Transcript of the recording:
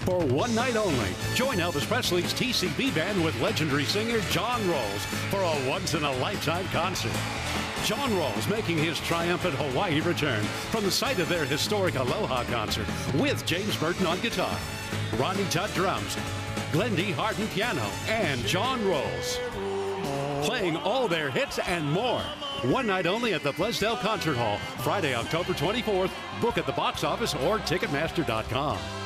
for one night only. Join Elvis Presley's TCB Band with legendary singer John Rowles for a once-in-a-lifetime concert. John Rowles making his triumphant Hawaii return from the site of their historic Aloha concert with James Burton on guitar, Ronnie Tutt drums, Glen D Hardin piano, and John Rowles playing all their hits and more. One night only at the Blaisdell Concert Hall, Friday, October 24th. Book at the box office or Ticketmaster.com.